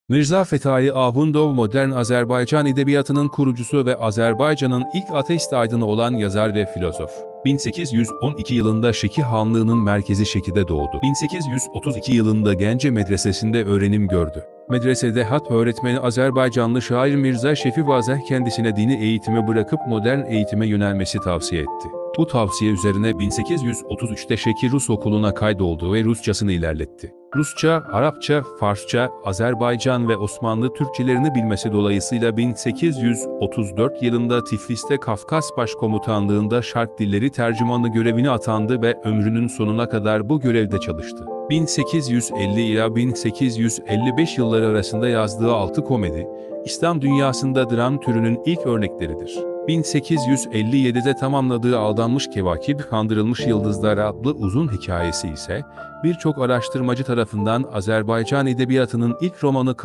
Mirza Fetai Ahundov modern Azerbaycan edebiyatının kurucusu ve Azerbaycan'ın ilk ateist aydını olan yazar ve filozof. 1812 yılında Şeki Hanlığı'nın merkezi Şeki'de doğdu. 1832 yılında Gence Medresesi'nde öğrenim gördü. Medresede hat öğretmeni Azerbaycanlı şair Mirza Şefi Vazeh kendisine dini eğitimi bırakıp modern eğitime yönelmesi tavsiye etti. Bu tavsiye üzerine 1833'te Şeki Rus Okulu'na kaydoldu ve Rusçasını ilerletti. Rusça, Arapça, Farsça, Azerbaycan ve Osmanlı Türkçelerini bilmesi dolayısıyla 1834 yılında Tiflis'te Kafkas Başkomutanlığı'nda Şark Dilleri tercümanı görevine atandı ve ömrünün sonuna kadar bu görevde çalıştı. 1850 ila 1855 yılları arasında yazdığı 6 komedi, İslam dünyasında dram türünün ilk örnekleridir. 1857'de tamamladığı Aldanmış Kevakib, Kandırılmış Yıldızlar adlı uzun hikayesi ise birçok araştırmacı tarafından Azerbaycan edebiyatının ilk romanı